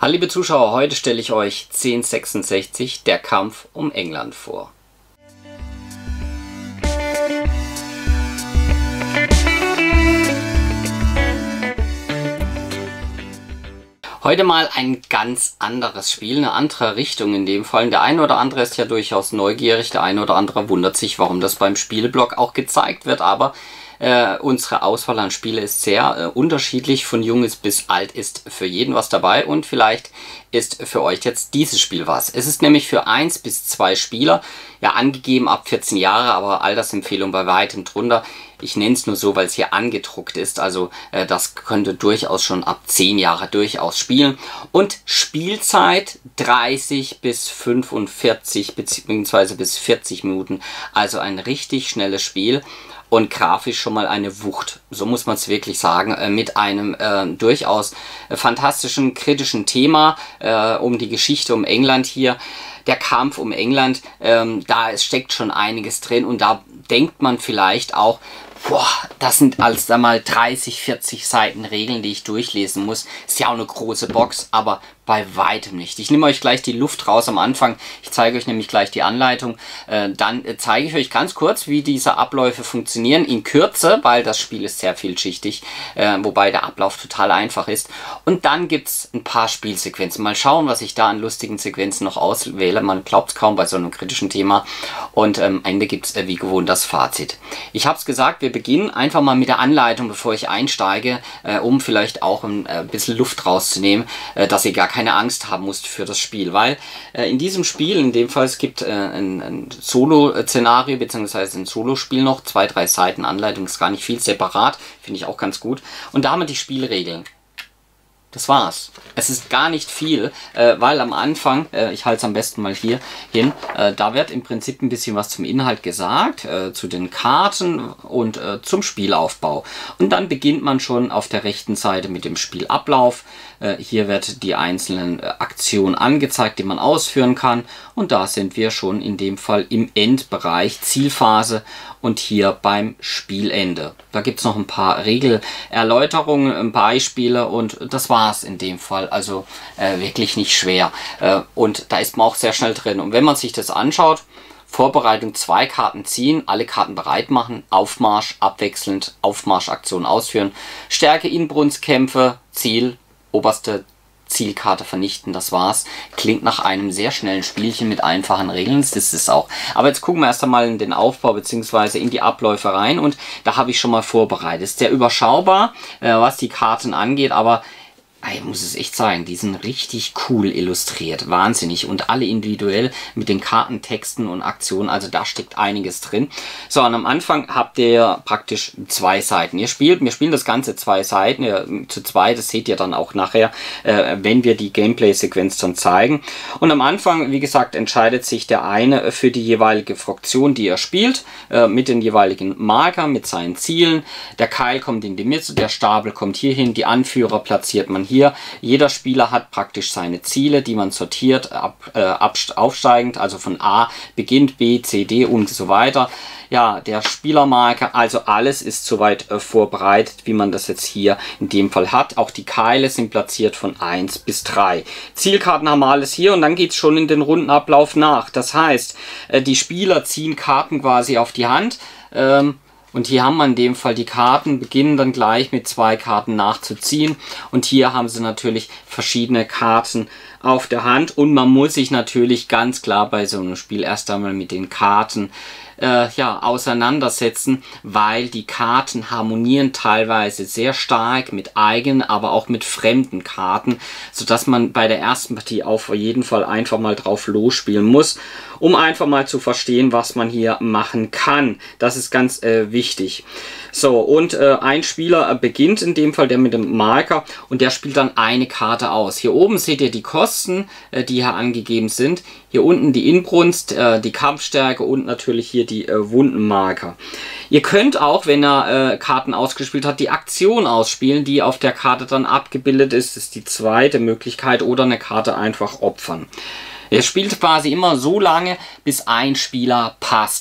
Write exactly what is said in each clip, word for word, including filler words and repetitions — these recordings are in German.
Hallo liebe Zuschauer, heute stelle ich euch zehn sechsundsechzig, der Kampf um England vor. Heute mal ein ganz anderes Spiel, eine andere Richtung in dem Fall. Der eine oder andere ist ja durchaus neugierig, der eine oder andere wundert sich, warum das beim Spielblog auch gezeigt wird, aber Äh, unsere Auswahl an Spiele ist sehr äh, unterschiedlich, von Junges bis alt ist für jeden was dabei und vielleicht ist für euch jetzt dieses Spiel was. Es ist nämlich für eins bis zwei Spieler, ja angegeben ab vierzehn Jahre, aber Altersempfehlung bei weitem drunter. Ich nenne es nur so, weil es hier angedruckt ist, also äh, das könnte durchaus schon ab zehn Jahre durchaus spielen. Und Spielzeit dreißig bis fünfundvierzig bzw. bis vierzig Minuten, also ein richtig schnelles Spiel. Und grafisch schon mal eine Wucht, so muss man es wirklich sagen, äh, mit einem äh, durchaus äh, fantastischen, kritischen Thema äh, um die Geschichte um England hier. Der Kampf um England, ähm, da es steckt schon einiges drin und da denkt man vielleicht auch, boah, das sind als da mal dreißig, vierzig Seiten Regeln, die ich durchlesen muss. Ist ja auch eine große Box, aber bei weitem nicht. Ich nehme euch gleich die Luft raus am Anfang. Ich zeige euch nämlich gleich die Anleitung. Äh, dann äh, zeige ich euch ganz kurz, wie diese Abläufe funktionieren. In Kürze, weil das Spiel ist sehr vielschichtig, äh, wobei der Ablauf total einfach ist. Und dann gibt es ein paar Spielsequenzen. Mal schauen, was ich da an lustigen Sequenzen noch auswähle. Man glaubt es kaum bei so einem kritischen Thema. Und ähm, am Ende gibt es äh, wie gewohnt das Fazit. Ich habe es gesagt, wir beginnen einfach mal mit der Anleitung, bevor ich einsteige, äh, um vielleicht auch ein äh, bisschen Luft rauszunehmen, äh, dass ihr gar keine Angst haben müsst für das Spiel, weil äh, in diesem Spiel, in dem Fall, es gibt äh, ein, ein Solo-Szenario bzw. ein Solo-Spiel noch, zwei, drei Seiten Anleitung, ist gar nicht viel, separat, finde ich auch ganz gut. Und damit die Spielregeln. Das war's. Es ist gar nicht viel, äh, weil am Anfang, äh, ich halte es am besten mal hier hin, äh, da wird im Prinzip ein bisschen was zum Inhalt gesagt, äh, zu den Karten und äh, zum Spielaufbau. Und dann beginnt man schon auf der rechten Seite mit dem Spielablauf. Äh, hier wird die einzelnen äh, Aktionen angezeigt, die man ausführen kann. Und da sind wir schon in dem Fall im Endbereich, Zielphase und hier beim Spielende. Da gibt es noch ein paar Regelerläuterungen, Beispiele und das war's in dem Fall. Also äh, wirklich nicht schwer. Äh, und da ist man auch sehr schnell drin. Und wenn man sich das anschaut, Vorbereitung, zwei Karten ziehen, alle Karten bereit machen, Aufmarsch, abwechselnd Aufmarschaktionen ausführen, Stärke, Inbrunstkämpfe, Ziel, oberste Zielkarte vernichten, das war's. Klingt nach einem sehr schnellen Spielchen mit einfachen Regeln, das ist es auch. Aber jetzt gucken wir erst einmal in den Aufbau bzw. in die Abläufe rein und da habe ich schon mal vorbereitet. Ist sehr überschaubar, äh, was die Karten angeht, aber ich muss es echt sagen, die sind richtig cool illustriert, wahnsinnig und alle individuell mit den Kartentexten und Aktionen, also da steckt einiges drin. So, und am Anfang habt ihr praktisch zwei Seiten. Ihr spielt, wir spielen das Ganze zwei Seiten, ja, zu zweit, das seht ihr dann auch nachher, äh, wenn wir die Gameplay-Sequenz dann zeigen. Und am Anfang, wie gesagt, entscheidet sich der eine für die jeweilige Fraktion, die er spielt, äh, mit den jeweiligen Markern, mit seinen Zielen. Der Keil kommt in die Mitte, der Stapel kommt hier hin, die Anführer platziert man hier. Jeder Spieler hat praktisch seine Ziele, die man sortiert, ab, äh, aufsteigend, also von A beginnt, B, C, D und so weiter. Ja, der Spielermarker, also alles ist soweit äh, vorbereitet, wie man das jetzt hier in dem Fall hat. Auch die Keile sind platziert von eins bis drei. Zielkarten haben wir alles hier und dann geht es schon in den Rundenablauf nach. Das heißt, äh, die Spieler ziehen Karten quasi auf die Hand. Ähm, Und hier haben wir in dem Fall die Karten, beginnen dann gleich mit zwei Karten nachzuziehen. Und hier haben sie natürlich verschiedene Karten auf der Hand. Und man muss sich natürlich ganz klar bei so einem Spiel erst einmal mit den Karten äh, ja, auseinandersetzen, weil die Karten harmonieren teilweise sehr stark mit eigenen, aber auch mit fremden Karten, sodass man bei der ersten Partie auf jeden Fall einfach mal drauf losspielen muss, um einfach mal zu verstehen, was man hier machen kann. Das ist ganz äh, wichtig. So, und äh, ein Spieler äh, beginnt in dem Fall, der mit dem Marker, und der spielt dann eine Karte aus. Hier oben seht ihr die Kosten, äh, die hier angegeben sind. Hier unten die Inbrunst, äh, die Kampfstärke und natürlich hier die äh, Wundenmarker. Ihr könnt auch, wenn er äh, Karten ausgespielt hat, die Aktion ausspielen, die auf der Karte dann abgebildet ist. Das ist die zweite Möglichkeit, oder eine Karte einfach opfern. Er spielt quasi immer so lange, bis ein Spieler passt.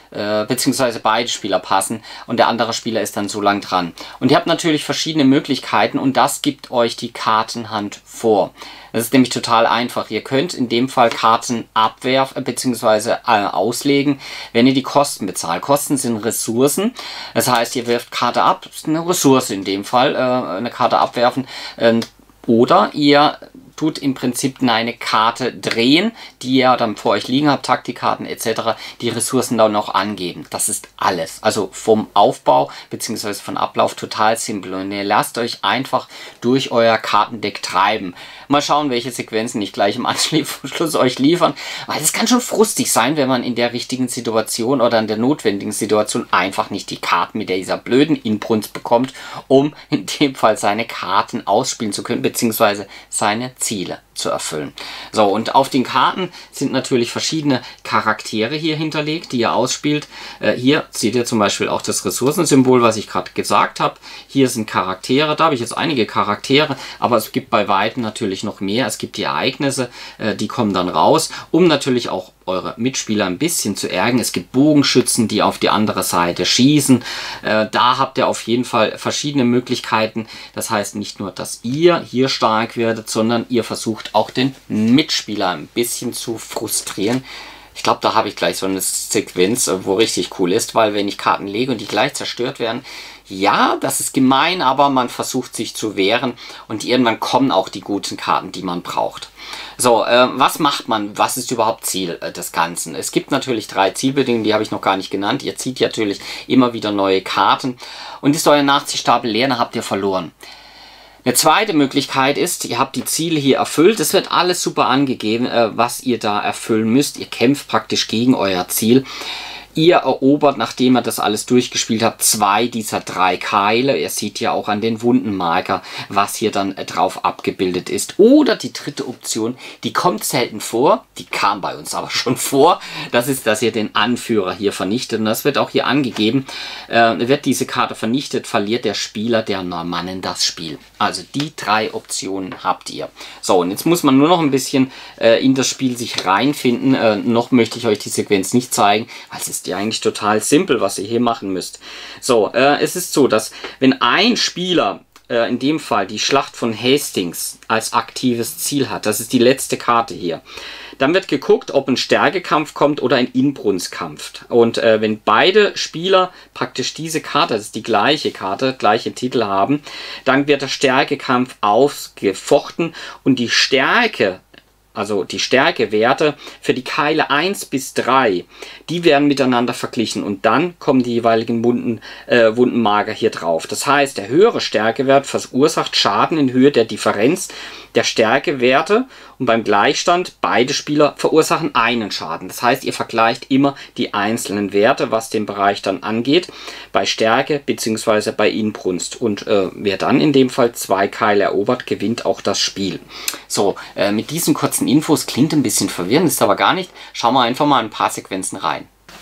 äh, beziehungsweise beide Spieler passen und der andere Spieler ist dann so lang dran. Und ihr habt natürlich verschiedene Möglichkeiten und das gibt euch die Kartenhand vor. Das ist nämlich total einfach. Ihr könnt in dem Fall Karten abwerfen bzw. Äh, auslegen, wenn ihr die Kosten bezahlt. Kosten sind Ressourcen. Das heißt, ihr wirft Karte ab, das ist eine Ressource in dem Fall, äh, eine Karte abwerfen. Äh, oder ihr tut im Prinzip eine Karte drehen, die ihr dann vor euch liegen habt, Taktikkarten et cetera, die Ressourcen dann noch angeben. Das ist alles. Also vom Aufbau bzw. von Ablauf total simpel. Und ihr lasst euch einfach durch euer Kartendeck treiben. Mal schauen, welche Sequenzen ich gleich im Anschluss euch liefern. Weil es kann schon frustig sein, wenn man in der richtigen Situation oder in der notwendigen Situation einfach nicht die Karten mit dieser blöden Inbrunst bekommt, um in dem Fall seine Karten ausspielen zu können, beziehungsweise seine Ziele zu erfüllen. So, und auf den Karten sind natürlich verschiedene Charaktere hier hinterlegt, die ihr ausspielt. Äh, hier seht ihr zum Beispiel auch das Ressourcensymbol, was ich gerade gesagt habe. Hier sind Charaktere, da habe ich jetzt einige Charaktere, aber es gibt bei weitem natürlich noch mehr. Es gibt die Ereignisse, äh, die kommen dann raus, um natürlich auch eure Mitspieler ein bisschen zu ärgern. Es gibt Bogenschützen, die auf die andere Seite schießen. Äh, da habt ihr auf jeden Fall verschiedene Möglichkeiten. Das heißt nicht nur, dass ihr hier stark werdet, sondern ihr versucht auch den Mitspieler ein bisschen zu frustrieren. Ich glaube, da habe ich gleich so eine Sequenz, wo richtig cool ist, weil wenn ich Karten lege und die gleich zerstört werden, ja, das ist gemein, aber man versucht sich zu wehren und irgendwann kommen auch die guten Karten, die man braucht. So, äh, was macht man? Was ist überhaupt Ziel äh, des Ganzen? Es gibt natürlich drei Zielbedingungen, die habe ich noch gar nicht genannt. Ihr zieht natürlich immer wieder neue Karten und ist euer Nachziehstapel leer, dann habt ihr verloren. Eine zweite Möglichkeit ist, ihr habt die Ziele hier erfüllt. Es wird alles super angegeben, äh, was ihr da erfüllen müsst. Ihr kämpft praktisch gegen euer Ziel. Ihr erobert, nachdem ihr das alles durchgespielt habt, zwei dieser drei Keile. Ihr seht ja auch an den Wundenmarker, was hier dann äh, drauf abgebildet ist. Oder die dritte Option, die kommt selten vor, die kam bei uns aber schon vor. Das ist, dass ihr den Anführer hier vernichtet. Und das wird auch hier angegeben. Äh, wird diese Karte vernichtet, verliert der Spieler der Normannen das Spiel. Also die drei Optionen habt ihr. So, und jetzt muss man nur noch ein bisschen äh, in das Spiel sich reinfinden. Äh, noch möchte ich euch die Sequenz nicht zeigen, weil es ist ja eigentlich total simpel, was ihr hier machen müsst. So, äh, es ist so, dass wenn ein Spieler, äh, in dem Fall die Schlacht von Hastings, als aktives Ziel hat, das ist die letzte Karte hier, dann wird geguckt, ob ein Stärkekampf kommt oder ein Inbrunstkampf. Und äh, wenn beide Spieler praktisch diese Karte, das ist die gleiche Karte, gleiche Titel haben, dann wird der Stärkekampf ausgefochten und die Stärke, also die Stärkewerte für die Keile eins bis drei, die werden miteinander verglichen und dann kommen die jeweiligen Wunden, äh, Wundenmarker hier drauf. Das heißt, der höhere Stärkewert verursacht Schaden in Höhe der Differenz der Stärkewerte und beim Gleichstand beide Spieler verursachen einen Schaden. Das heißt, ihr vergleicht immer die einzelnen Werte, was den Bereich dann angeht, bei Stärke bzw. bei Inbrunst. Und äh, wer dann in dem Fall zwei Keile erobert, gewinnt auch das Spiel. So, äh, mit diesen kurzen Infos klingt ein bisschen verwirrend, ist aber gar nicht. Schauen wir einfach mal ein paar Sequenzen rein.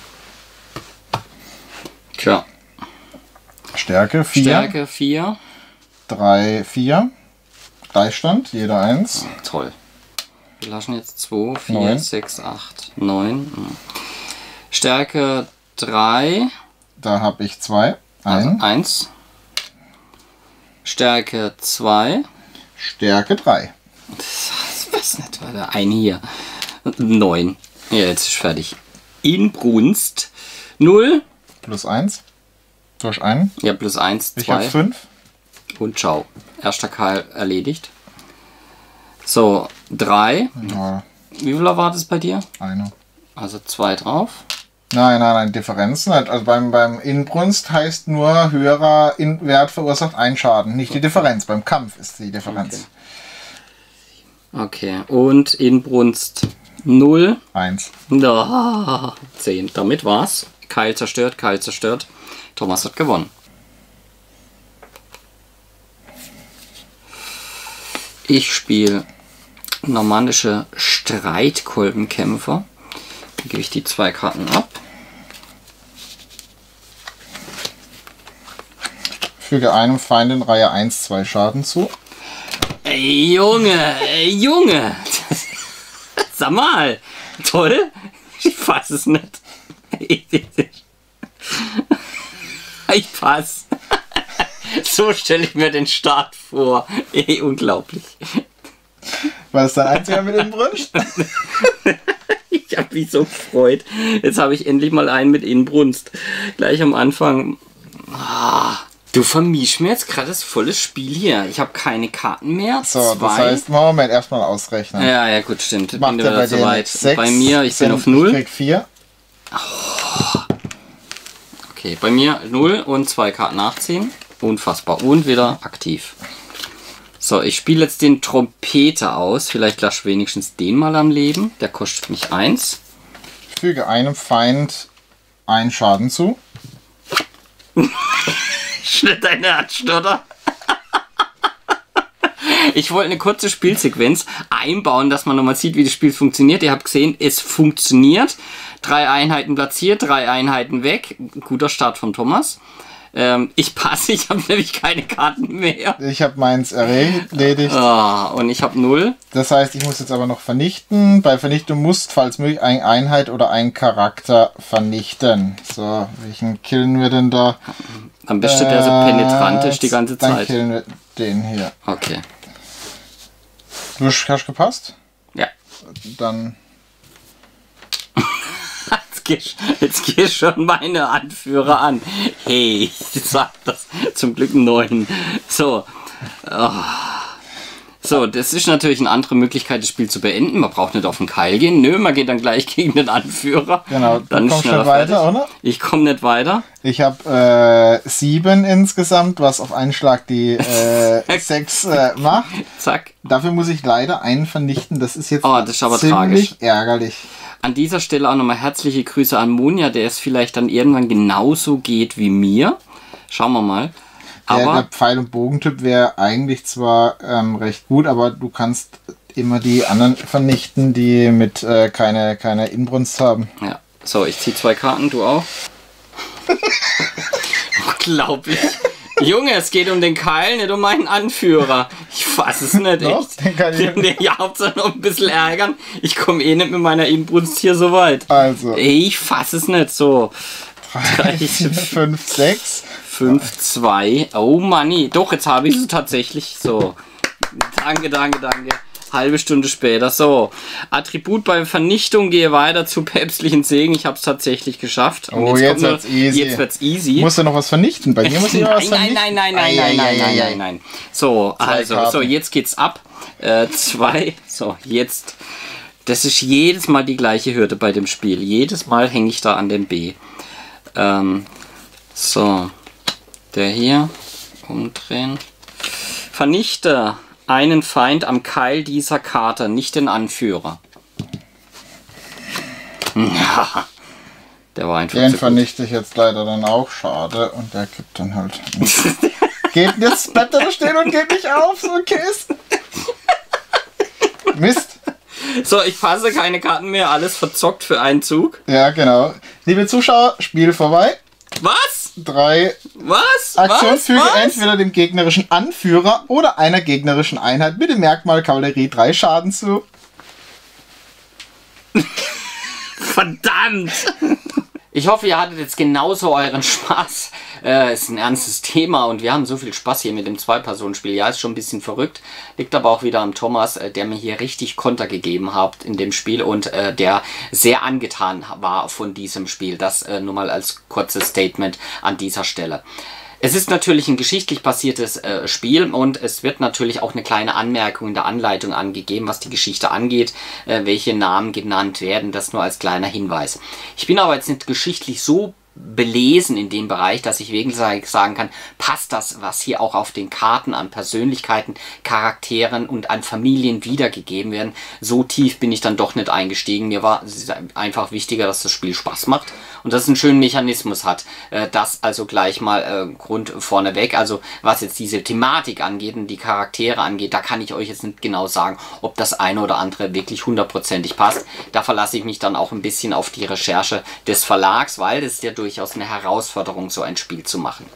Tja. Stärke vier. Stärke vier. drei, vier. Gleichstand, jeder eins. Oh, toll. Wir lassen jetzt zwei, vier, sechs, acht, neun. Stärke drei. Da habe ich zwei. Also eins. Stärke zwei. Stärke drei. Das weiß nicht, weil der eine hier. neun. Ja, jetzt ist fertig. Inbrunst null. Plus eins. Durch einen. Ja, plus eins, zwei. Ich habe fünf. Und ciao. Erster Keil erledigt. So, drei. Ja. Wie viel war das bei dir? Eine. Also zwei drauf. Nein, nein, nein, Differenzen. Also beim, beim Inbrunst heißt nur, höherer In Wert verursacht einen Schaden. Nicht die Differenz. Beim Kampf ist die Differenz. Okay, okay. Und Inbrunst null. eins. Oh, zehn. Damit war's. Keil zerstört, Keil zerstört. Thomas hat gewonnen. Ich spiele normannische Streitkolbenkämpfer. Dann gebe ich die zwei Karten ab. Füge einem Feind in Reihe eins zwei Schaden zu. Ey, Junge, ey, Junge. Sag mal. Toll. Ich weiß es nicht. Ich passe. So stelle ich mir den Start vor. Ey, unglaublich. War es dein einziger mit Inbrunst? Ich habe mich so gefreut. Jetzt habe ich endlich mal einen mit Inbrunst. Gleich am Anfang. Ah, du vermischst mir jetzt gerade das volle Spiel hier. Ich habe keine Karten mehr. So, Zwei. das heißt, Moment, erstmal ausrechnen. Ja, ja, gut, stimmt. Macht Bin er wieder bei so denen weit. sechs, Bei mir, ich bin sind- auf null. Ich krieg vier. Okay, bei mir null und zwei Karten nachziehen. Unfassbar. Und wieder aktiv. So, ich spiele jetzt den Trompeter aus. Vielleicht lasse ich wenigstens den mal am Leben. Der kostet mich eins. Füge einem Feind einen Schaden zu. Schnitt dein Herz, oder? Ich wollte eine kurze Spielsequenz einbauen, dass man nochmal sieht, wie das Spiel funktioniert. Ihr habt gesehen, es funktioniert. Drei Einheiten platziert, drei Einheiten weg. Guter Start von Thomas. Ähm, ich passe, ich habe nämlich keine Karten mehr. Ich habe meins erledigt. Ah, und ich habe null. Das heißt, ich muss jetzt aber noch vernichten. Bei Vernichtung musst, falls möglich, eine Einheit oder einen Charakter vernichten. So, welchen killen wir denn da? Am besten der so penetrant ist die ganze Dann Zeit. killen wir den hier. Okay. Du hast hast gepasst? Ja. Dann... Jetzt gehst, jetzt gehst schon meine Anführer an. Hey, ich sag das zum Glück neun. So. Oh. So, das ist natürlich eine andere Möglichkeit, das Spiel zu beenden. Man braucht nicht auf den Keil gehen. Nö, man geht dann gleich gegen den Anführer. Genau, du dann kommst schneller schon weiter, fertig. oder? Ich komme nicht weiter. Ich habe äh, sieben insgesamt, was auf einen Schlag die äh, sechs äh, macht. Zack. Dafür muss ich leider einen vernichten. Das ist jetzt Oh, das ist aber ziemlich tragisch. ärgerlich. An dieser Stelle auch nochmal herzliche Grüße an Monja, der es vielleicht dann irgendwann genauso geht wie mir. Schauen wir mal. Der, Aber der Pfeil- und Bogentyp wäre eigentlich zwar ähm, recht gut, aber du kannst immer die anderen vernichten, die mit äh, keine, keine Inbrunst haben. ja, so, ich ziehe zwei Karten, du auch. Unglaublich. Junge, es geht um den Keil, nicht um meinen Anführer. Ich fass es nicht, Doch, echt. den kann ich- Den, ja, Hauptsache noch ein bisschen ärgern. Ich komme eh nicht mit meiner Inbrunst hier so weit. Also, Ey, ich fass es nicht so. drei, vier, fünf, sechs. fünf, zwei. Oh Manni. Doch, jetzt habe ich es tatsächlich. So. Danke, danke, danke. Halbe Stunde später. So. Attribut bei Vernichtung. Gehe weiter zu päpstlichen Segen. Ich habe es tatsächlich geschafft. Und Oh, jetzt kommt wird's easy. Jetzt wird's easy. Musst du noch was vernichten? Bei dir muss ich noch was Nein, vernichten. nein, nein, nein, nein, nein, nein, nein, nein, nein. So, also, Karten. so, jetzt geht's ab. Äh, zwei. So, jetzt. Das ist jedes Mal die gleiche Hürde bei dem Spiel. Jedes Mal hänge ich da an dem B. Ähm, so. Der hier. Umdrehen. Vernichte einen Feind am Keil dieser Karte, nicht den Anführer. Ja. Der war einfach Den zu gut. vernichte ich jetzt leider dann auch. Schade. Und der gibt dann halt nicht. Geht jetzt bleibt er da stehen und geht nicht auf. So ein Kiss. Mist. So, ich fasse keine Karten mehr. Alles verzockt für einen Zug. Ja, genau. Liebe Zuschauer, Spiel vorbei. Was? Drei Was? Aktion Was? füge Was? entweder dem gegnerischen Anführer oder einer gegnerischen Einheit mit dem Merkmal Kavallerie drei Schaden zu. Verdammt! Ich hoffe, ihr hattet jetzt genauso euren Spaß. Äh, ist ein ernstes Thema und wir haben so viel Spaß hier mit dem Zwei-Personen-Spiel. Ja, ist schon ein bisschen verrückt. Liegt aber auch wieder am Thomas, äh, der mir hier richtig Konter gegeben hat in dem Spiel und äh, der sehr angetan war von diesem Spiel. Das äh, nur mal als kurzes Statement an dieser Stelle. Es ist natürlich ein geschichtlich basiertes äh, Spiel und es wird natürlich auch eine kleine Anmerkung in der Anleitung angegeben, was die Geschichte angeht, äh, welche Namen genannt werden, das nur als kleiner Hinweis. Ich bin aber jetzt nicht geschichtlich so belesen in dem Bereich, dass ich wirklich sagen kann, passt das, was hier auch auf den Karten an Persönlichkeiten, Charakteren und an Familien wiedergegeben werden. So tief bin ich dann doch nicht eingestiegen. Mir war es einfach wichtiger, dass das Spiel Spaß macht und dass es einen schönen Mechanismus hat. Das also gleich mal äh, Grund vorneweg. Also was jetzt diese Thematik angeht und die Charaktere angeht, da kann ich euch jetzt nicht genau sagen, ob das eine oder andere wirklich hundertprozentig passt. Da verlasse ich mich dann auch ein bisschen auf die Recherche des Verlags, weil das ist ja durchaus eine Herausforderung, so ein Spiel zu machen.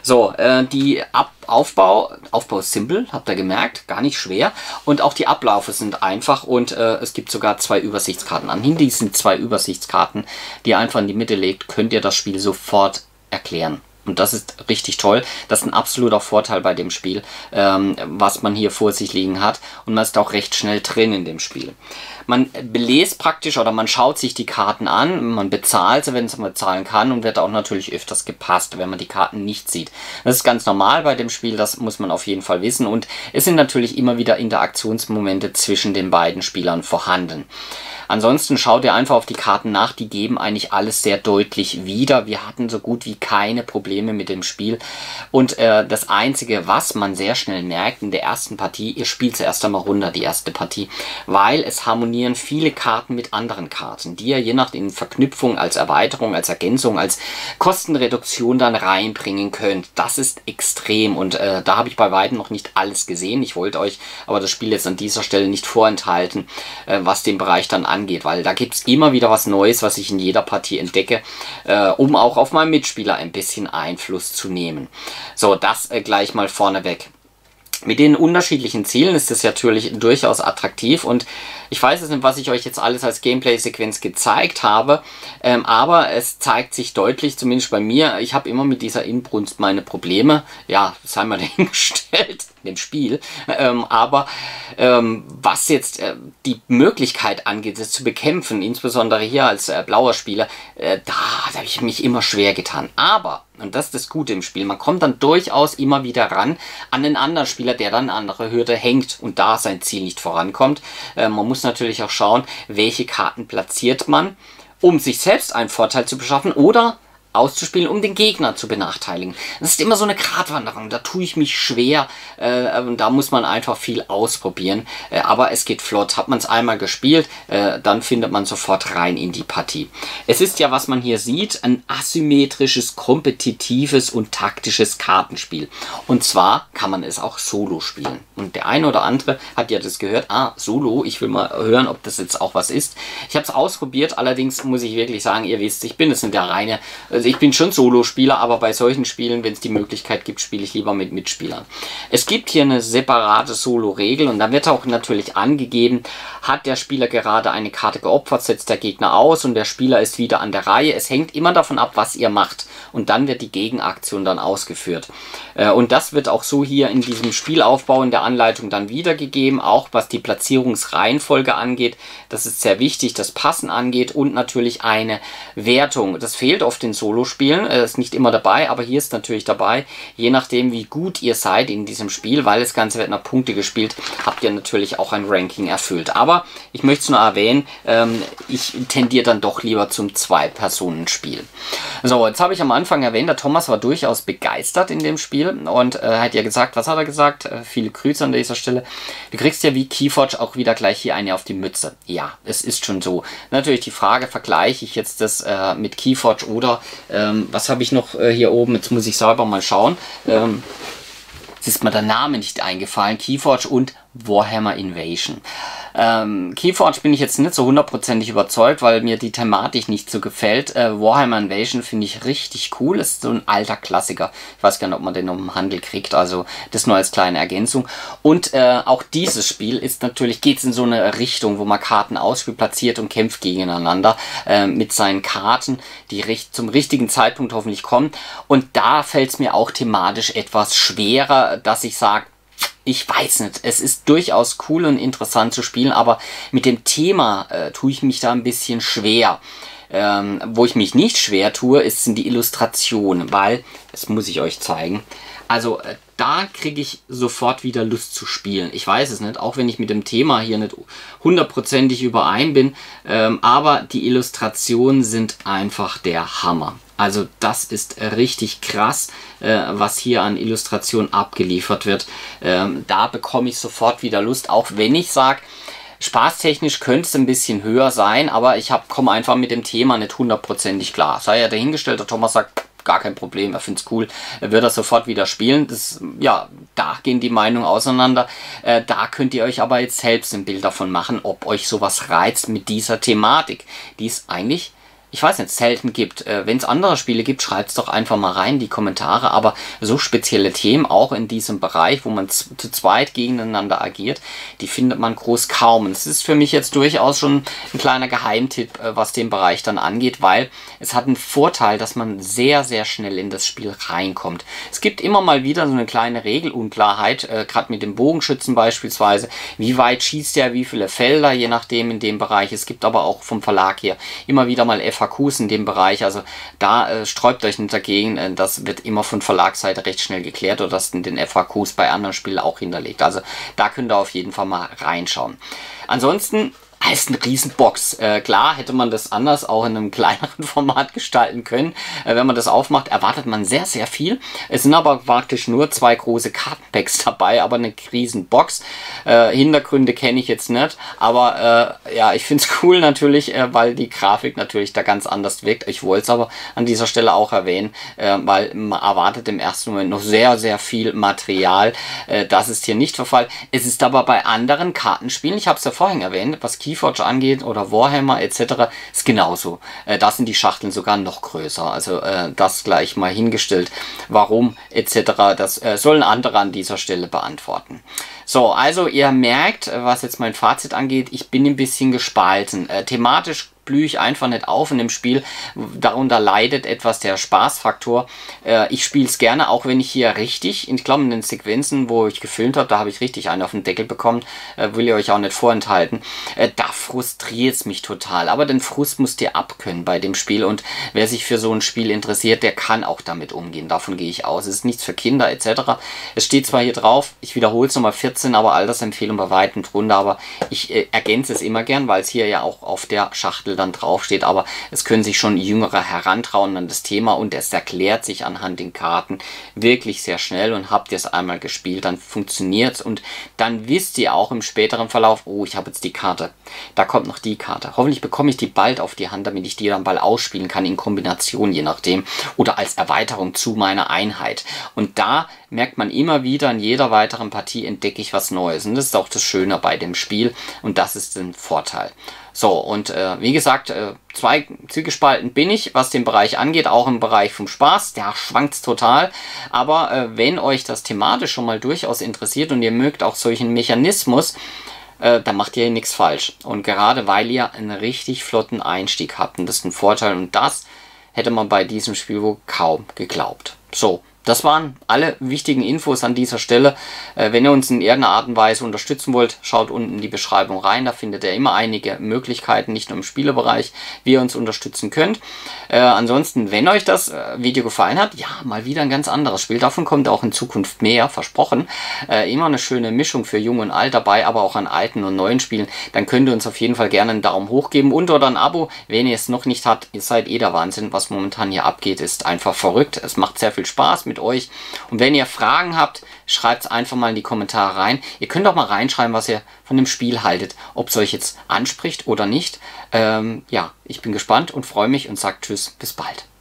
So, äh, die Ab Aufbau, Aufbau ist simpel, habt ihr gemerkt, gar nicht schwer. Und auch die Abläufe sind einfach und äh, es gibt sogar zwei Übersichtskarten. An diesen zwei Übersichtskarten, die ihr einfach in die Mitte legt, könnt ihr das Spiel sofort erklären. Und das ist richtig toll. Das ist ein absoluter Vorteil bei dem Spiel, ähm, was man hier vor sich liegen hat. Und man ist auch recht schnell drin in dem Spiel. Man beläst praktisch oder man schaut sich die Karten an, man bezahlt sie, wenn es man bezahlen kann und wird auch natürlich öfters gepasst, wenn man die Karten nicht sieht. Das ist ganz normal bei dem Spiel, das muss man auf jeden Fall wissen. Und es sind natürlich immer wieder Interaktionsmomente zwischen den beiden Spielern vorhanden. Ansonsten schaut ihr einfach auf die Karten nach, die geben eigentlich alles sehr deutlich wieder. Wir hatten so gut wie keine Probleme mit dem Spiel. Und äh, das Einzige, was man sehr schnell merkt in der ersten Partie, ihr spielt zuerst einmal runter, die erste Partie, weil es harmonieren viele Karten mit anderen Karten, die ihr je nach den Verknüpfung als Erweiterung, als Ergänzung, als Kostenreduktion dann reinbringen könnt. Das ist extrem und äh, da habe ich bei weitem noch nicht alles gesehen. Ich wollte euch aber das Spiel jetzt an dieser Stelle nicht vorenthalten, äh, was den Bereich dann angeht. Angeht, weil da gibt es immer wieder was Neues, was ich in jeder Partie entdecke, äh, um auch auf meinen Mitspieler ein bisschen Einfluss zu nehmen. So, das äh, gleich mal vorneweg. Mit den unterschiedlichen Zielen ist es natürlich durchaus attraktiv und ich weiß jetzt nicht, was ich euch jetzt alles als Gameplay-Sequenz gezeigt habe, ähm, aber es zeigt sich deutlich, zumindest bei mir, ich habe immer mit dieser Inbrunst meine Probleme, ja, sei mal dahingestellt, in dem Spiel, ähm, aber ähm, was jetzt äh, die Möglichkeit angeht, es zu bekämpfen, insbesondere hier als äh, blauer Spieler, äh, da, da habe ich mich immer schwer getan, aber und das ist das Gute im Spiel. Man kommt dann durchaus immer wieder ran an den anderen Spieler, der dann an andere Hürde hängt und da sein Ziel nicht vorankommt. Äh, man muss natürlich auch schauen, welche Karten platziert man, um sich selbst einen Vorteil zu beschaffen oder auszuspielen, um den Gegner zu benachteiligen. Das ist immer so eine Gratwanderung, da tue ich mich schwer, äh, da muss man einfach viel ausprobieren, äh, aber es geht flott. Hat man es einmal gespielt, äh, dann findet man sofort rein in die Partie. Es ist ja, was man hier sieht, ein asymmetrisches, kompetitives und taktisches Kartenspiel. Und zwar kann man es auch solo spielen. Und der eine oder andere hat ja das gehört, ah, solo, ich will mal hören, ob das jetzt auch was ist. Ich habe es ausprobiert, allerdings muss ich wirklich sagen, ihr wisst, ich bin es in der reine, also ich bin schon Solo-Spieler, aber bei solchen Spielen, wenn es die Möglichkeit gibt, spiele ich lieber mit Mitspielern. Es gibt hier eine separate Solo-Regel und da wird auch natürlich angegeben, hat der Spieler gerade eine Karte geopfert, setzt der Gegner aus und der Spieler ist wieder an der Reihe. Es hängt immer davon ab, was ihr macht und dann wird die Gegenaktion dann ausgeführt. Und das wird auch so hier in diesem Spielaufbau in der Anleitung dann wiedergegeben, auch was die Platzierungsreihenfolge angeht. Das ist sehr wichtig, das Passen angeht und natürlich eine Wertung. Das fehlt oft in Solo-Spielen, ist nicht immer dabei, aber hier ist natürlich dabei, je nachdem wie gut ihr seid in diesem Spiel, weil das Ganze wird nach Punkte gespielt, habt ihr natürlich auch ein Ranking erfüllt. Aber ich möchte es nur erwähnen, ähm, ich tendiere dann doch lieber zum Zwei-Personen-Spiel. So, jetzt habe ich am Anfang erwähnt, der Thomas war durchaus begeistert in dem Spiel und äh, hat ja gesagt, was hat er gesagt? Äh, viele Grüße an dieser Stelle. Du kriegst ja wie Keyforge auch wieder gleich hier eine auf die Mütze. Ja, es ist schon so. Natürlich die Frage, vergleiche ich jetzt das äh, mit Keyforge oder ähm, was habe ich noch äh, hier oben? Jetzt muss ich selber mal schauen. Ähm, jetzt ist mir der Name nicht eingefallen. Keyforge und Warhammer Invasion. Ähm, Keyforge bin ich jetzt nicht so hundertprozentig überzeugt, weil mir die Thematik nicht so gefällt. Äh, Warhammer Invasion finde ich richtig cool. Ist so ein alter Klassiker. Ich weiß gar nicht, ob man den noch im Handel kriegt. Also das nur als kleine Ergänzung. Und äh, auch dieses Spiel ist natürlich, geht es in so eine Richtung, wo man Karten ausspielt, platziert und kämpft gegeneinander äh, mit seinen Karten, die richt zum richtigen Zeitpunkt hoffentlich kommen. Und da fällt es mir auch thematisch etwas schwerer, dass ich sage, ich weiß nicht, es ist durchaus cool und interessant zu spielen, aber mit dem Thema äh, tue ich mich da ein bisschen schwer. Ähm, wo ich mich nicht schwer tue, ist, sind die Illustrationen, weil, das muss ich euch zeigen, also äh, da kriege ich sofort wieder Lust zu spielen. Ich weiß es nicht, auch wenn ich mit dem Thema hier nicht hundertprozentig überein bin, ähm, aber die Illustrationen sind einfach der Hammer. Also das ist richtig krass, äh, was hier an Illustrationen abgeliefert wird. Ähm, da bekomme ich sofort wieder Lust, auch wenn ich sage, spaßtechnisch könnte es ein bisschen höher sein, aber ich komme einfach mit dem Thema nicht hundertprozentig klar. Sei ja dahingestellt, der Thomas sagt, gar kein Problem, er findet es cool, er wird das sofort wieder spielen. Das, ja, da gehen die Meinungen auseinander. Äh, da könnt ihr euch aber jetzt selbst ein Bild davon machen, ob euch sowas reizt mit dieser Thematik. Die ist eigentlich ich weiß nicht, selten gibt. Äh, Wenn es andere Spiele gibt, schreibt es doch einfach mal rein in die Kommentare. Aber so spezielle Themen, auch in diesem Bereich, wo man zu zweit gegeneinander agiert, die findet man groß kaum. Und es ist für mich jetzt durchaus schon ein kleiner Geheimtipp, äh, was den Bereich dann angeht, weil es hat einen Vorteil, dass man sehr, sehr schnell in das Spiel reinkommt. Es gibt immer mal wieder so eine kleine Regelunklarheit, äh, gerade mit dem Bogenschützen beispielsweise. Wie weit schießt der, wie viele Felder, je nachdem in dem Bereich. Es gibt aber auch vom Verlag her immer wieder mal F A Qs in dem Bereich, also da äh, sträubt euch nicht dagegen, äh, das wird immer von Verlagsseite recht schnell geklärt oder das in den F A Qs bei anderen Spielen auch hinterlegt. Also da könnt ihr auf jeden Fall mal reinschauen. Ansonsten heißt eine Riesenbox. Äh, klar hätte man das anders auch in einem kleineren Format gestalten können. Äh, wenn man das aufmacht, erwartet man sehr, sehr viel. Es sind aber praktisch nur zwei große Kartenpacks dabei, aber eine Riesenbox. Äh, Hintergründe kenne ich jetzt nicht, aber äh, ja, ich finde es cool natürlich, äh, weil die Grafik natürlich da ganz anders wirkt. Ich wollte es aber an dieser Stelle auch erwähnen, äh, weil man erwartet im ersten Moment noch sehr, sehr viel Material. Äh, das ist hier nicht der Fall. Es ist aber bei anderen Kartenspielen, ich habe es ja vorhin erwähnt, was Keyforge angeht oder Warhammer et cetera ist genauso. Äh, da sind die Schachteln sogar noch größer. Also äh, das gleich mal hingestellt. Warum et cetera. Das äh, sollen andere an dieser Stelle beantworten. So, also ihr merkt, was jetzt mein Fazit angeht, ich bin ein bisschen gespalten. Äh, thematisch blühe ich einfach nicht auf in dem Spiel. Darunter leidet etwas der Spaßfaktor. Äh, ich spiele es gerne, auch wenn ich hier richtig, ich glaube in den Sequenzen, wo ich gefilmt habe, da habe ich richtig einen auf den Deckel bekommen, äh, will ich euch auch nicht vorenthalten. Äh, da frustriert es mich total. Aber den Frust müsst ihr abkönnen bei dem Spiel und wer sich für so ein Spiel interessiert, der kann auch damit umgehen. Davon gehe ich aus. Es ist nichts für Kinder et cetera. Es steht zwar hier drauf, ich wiederhole es nochmal, vierzehn, aber Altersempfehlung bei weitem drunter, aber ich äh, ergänze es immer gern, weil es hier ja auch auf der Schachtel dann drauf steht, aber es können sich schon Jüngere herantrauen an das Thema und es erklärt sich anhand den Karten wirklich sehr schnell und habt ihr es einmal gespielt, dann funktioniert es und dann wisst ihr auch im späteren Verlauf, oh, ich habe jetzt die Karte, da kommt noch die Karte. Hoffentlich bekomme ich die bald auf die Hand, damit ich die dann bald ausspielen kann in Kombination, je nachdem, oder als Erweiterung zu meiner Einheit. Und da merkt man immer wieder, in jeder weiteren Partie entdecke ich was Neues und das ist auch das Schöne bei dem Spiel und das ist ein Vorteil. So, und äh, wie gesagt, äh, zwei zwiegespalten bin ich, was den Bereich angeht, auch im Bereich vom Spaß, der schwankt total, aber äh, wenn euch das thematisch schon mal durchaus interessiert und ihr mögt auch solchen Mechanismus, äh, dann macht ihr nichts falsch. Und gerade weil ihr einen richtig flotten Einstieg habt, und das ist ein Vorteil und das hätte man bei diesem Spiel wohl kaum geglaubt. So. Das waren alle wichtigen Infos an dieser Stelle. Äh, wenn ihr uns in irgendeiner Art und Weise unterstützen wollt, schaut unten in die Beschreibung rein. Da findet ihr immer einige Möglichkeiten, nicht nur im Spielebereich, wie ihr uns unterstützen könnt. Äh, ansonsten, wenn euch das äh, Video gefallen hat, ja, mal wieder ein ganz anderes Spiel. Davon kommt auch in Zukunft mehr, versprochen. Äh, immer eine schöne Mischung für Jung und Alt dabei, aber auch an alten und neuen Spielen. Dann könnt ihr uns auf jeden Fall gerne einen Daumen hoch geben und oder ein Abo, wenn ihr es noch nicht habt. Ihr seid eh der Wahnsinn, was momentan hier abgeht, ist einfach verrückt. Es macht sehr viel Spaß mit euch. Und wenn ihr Fragen habt, schreibt es einfach mal in die Kommentare rein. Ihr könnt auch mal reinschreiben, was ihr von dem Spiel haltet, ob es euch jetzt anspricht oder nicht. Ähm, ja, ich bin gespannt und freue mich und sage Tschüss, bis bald.